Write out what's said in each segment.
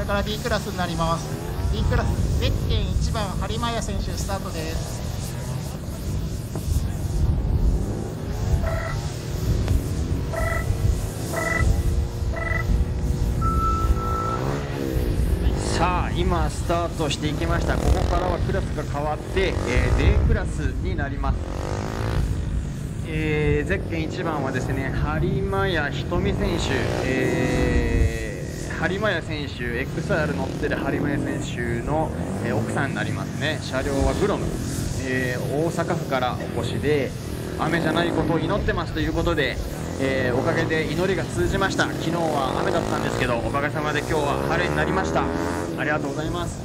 から D クラスになります。 D クラスゼッケン1番播磨屋選手スタートです。 さあ今スタートしていきました。ここからはクラスが変わって、D クラスになります。ゼッケン1番はですね、播磨屋ひとみ選手、播磨屋選手 XR 乗ってる播磨屋選手の、奥さんになりますね。車両はグロム、大阪府からお越しで、雨じゃないことを祈ってますということで、おかげで祈りが通じました。昨日は雨だったんですけど、おかげさまで今日は晴れになりました。ありがとうございます。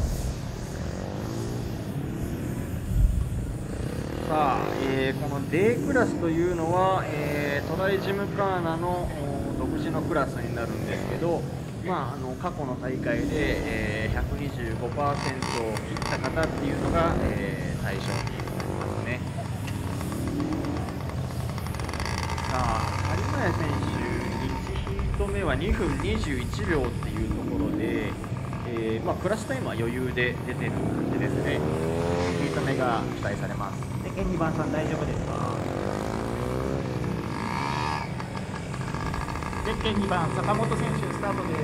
さあ、この D クラスというのは、トライジムカーナの独自のクラスになるんですけど、過去の大会で、125% を切った方っていうのが、対象になりますね。さあ、播磨屋選手、1ヒート目は2分21秒っていうところで、クラスタイムは余裕で出てる感じですね。ヒート目が期待されます。 ゼッケン2番さん大丈夫ですか？ゼッケン2番坂本選手スタートです。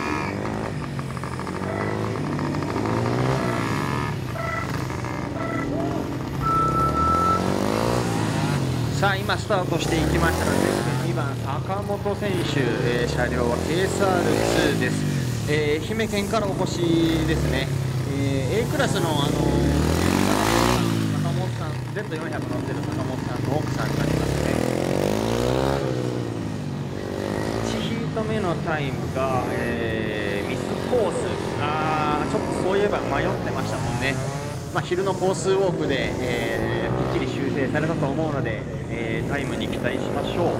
さあ今スタートしていきましたが、ゼッケン2番坂本選手、車両は KSR2 です。愛媛県からお越しですね。A クラスの坂本さん Z400 乗ってる坂本さんの奥さんになりますね。1ヒート目のタイムが、ミスコース、ちょっとそういえば迷ってましたもんね。昼のコースウォークで、きっちり修正されたと思うので、タイムに期待しましょう。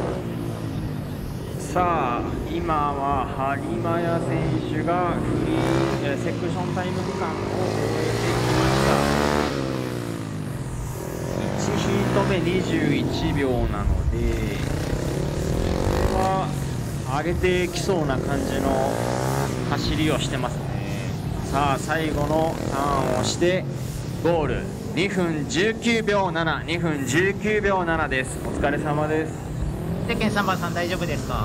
さあ今は播磨屋選手がフリー、セクションタイム区間を終えてきました。1ヒート目21秒なので、これは上げてきそうな感じの走りをしてますね。さあ最後のターンをしてゴール2分19秒7、2分19秒7です。お疲れ様です。 ゼッケン3番さん大丈夫ですか？